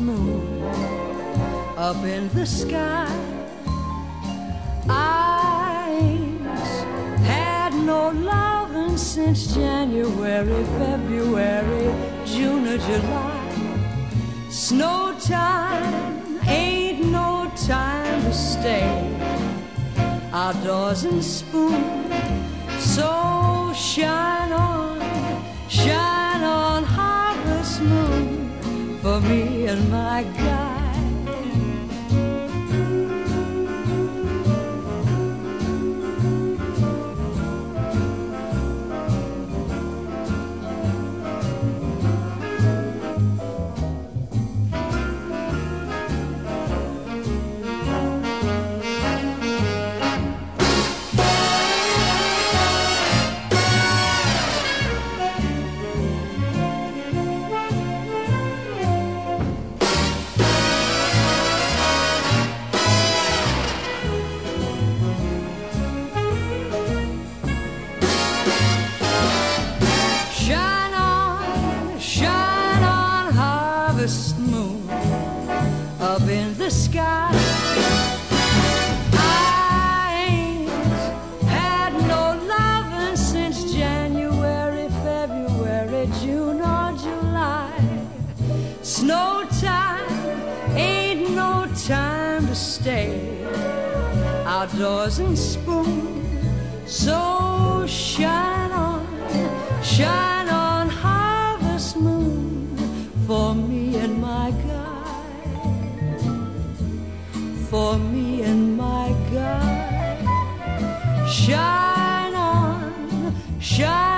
moon up in the sky. I ain't had no loving since January, February, June or July. Snow time ain't no time to stay outdoors and spoon. So shine on, harvest moon, for me and my guy. Moon up in the sky. I ain't had no loving since January, February, June or July. Snow time ain't no time to stay outdoors and spoon. So shine on, harvest moon, for me and my guy, for me and my guy. Shine on, shine